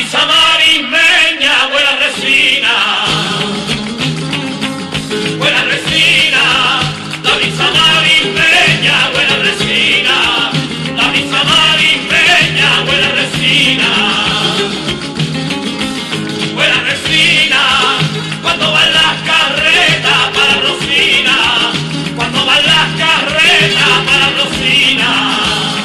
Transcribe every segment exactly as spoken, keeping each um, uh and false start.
brisa marismeña, buena resina, buena resina, la brisa marismeña, buena resina, la brisa marismeña, buena resina, buena resina, cuando van las carretas para Rosina, cuando van las carretas para Rosina.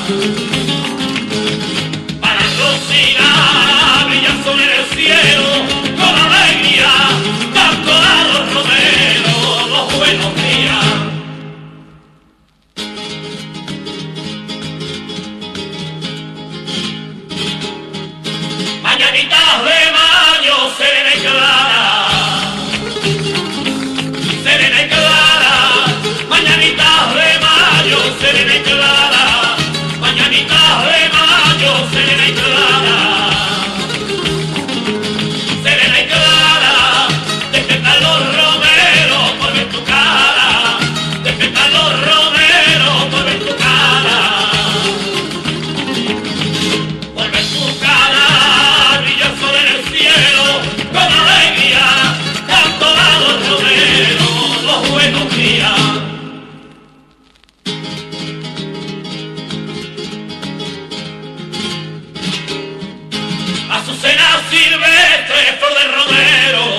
Cielo, con alegría, tanto a los romeros, los buenos días. Mañanitas de mayo, serena y clara, serena y clara, mañanitas de mayo, serena y clara, mañanitas de mayo, serena y clara. Azucena silvestre, flor de romero,